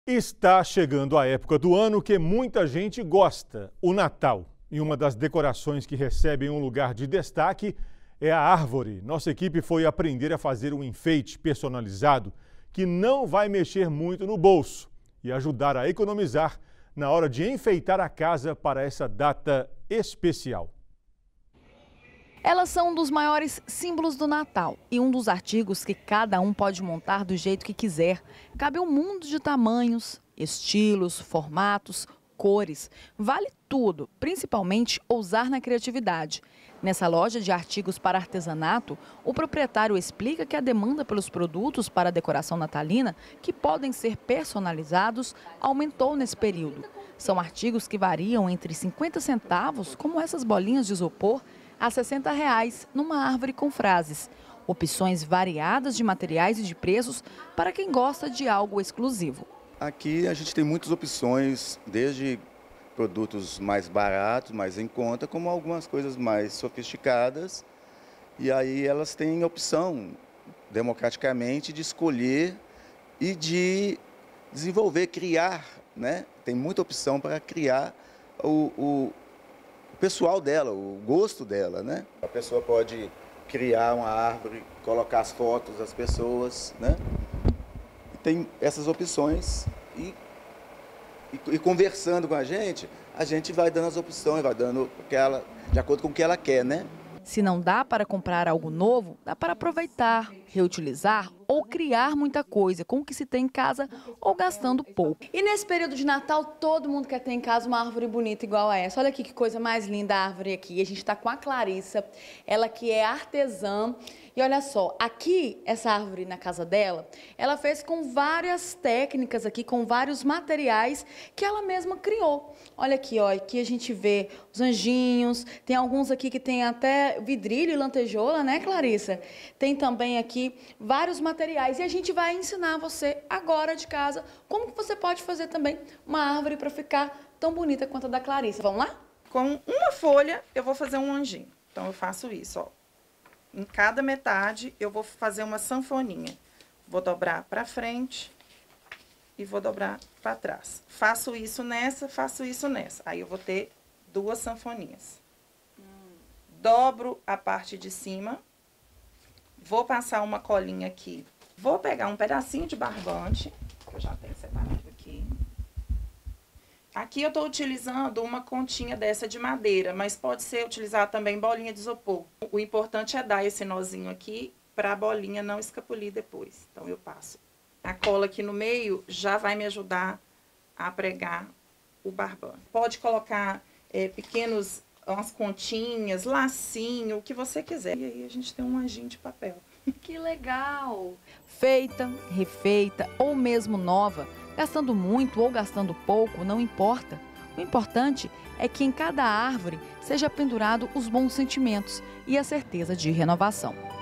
Está chegando a época do ano que muita gente gosta, o Natal. E uma das decorações que recebem um lugar de destaque é a árvore. Nossa equipe foi aprender a fazer um enfeite personalizado que não vai mexer muito no bolso e ajudar a economizar na hora de enfeitar a casa para essa data especial. Elas são um dos maiores símbolos do Natal e um dos artigos que cada um pode montar do jeito que quiser. Cabe um mundo de tamanhos, estilos, formatos, cores. Vale tudo, principalmente ousar na criatividade. Nessa loja de artigos para artesanato, o proprietário explica que a demanda pelos produtos para a decoração natalina, que podem ser personalizados, aumentou nesse período. São artigos que variam entre 50 centavos, como essas bolinhas de isopor, a R$ 60 numa árvore com frases. Opções variadas de materiais e de preços para quem gosta de algo exclusivo. Aqui a gente tem muitas opções, desde produtos mais baratos, mais em conta, como algumas coisas mais sofisticadas. E aí elas têm opção, democraticamente, de escolher e de desenvolver, criar, né? Tem muita opção para criar o pessoal dela, o gosto dela, né? A pessoa pode criar uma árvore, colocar as fotos das pessoas, né? Tem essas opções e conversando com a gente vai dando as opções, vai dando de acordo com o que ela quer, né? Se não dá para comprar algo novo, dá para aproveitar, reutilizar ou criar muita coisa com o que se tem em casa ou gastando pouco. E nesse período de Natal, todo mundo quer ter em casa uma árvore bonita igual a essa. Olha aqui que coisa mais linda a árvore aqui. A gente está com a Clarissa, ela que é artesã. E olha só, aqui, essa árvore na casa dela, ela fez com várias técnicas aqui, com vários materiais que ela mesma criou. Olha aqui, ó, aqui a gente vê os anjinhos, tem alguns aqui que tem até vidrilho e lantejoula, né, Clarissa? Tem também aqui vários materiais e a gente vai ensinar você agora de casa como que você pode fazer também uma árvore para ficar tão bonita quanto a da Clarissa. Vamos lá? Com uma folha eu vou fazer um anjinho. Então eu faço isso, ó. Em cada metade eu vou fazer uma sanfoninha. Vou dobrar para frente e vou dobrar para trás. Faço isso nessa, faço isso nessa. Aí eu vou ter duas sanfoninhas. Dobro a parte de cima. Vou passar uma colinha aqui. Vou pegar um pedacinho de barbante, que eu já tenho separado aqui. Aqui eu estou utilizando uma continha dessa de madeira, mas pode ser utilizar também bolinha de isopor. O importante é dar esse nozinho aqui para a bolinha não escapulir depois. Então eu passo a cola aqui no meio, já vai me ajudar a pregar o barbante. Pode colocar umas continhas, lacinho, o que você quiser. E aí a gente tem um anjinho de papel. Que legal! Feita, refeita ou mesmo nova, gastando muito ou gastando pouco, não importa. O importante é que em cada árvore seja pendurado os bons sentimentos e a certeza de renovação.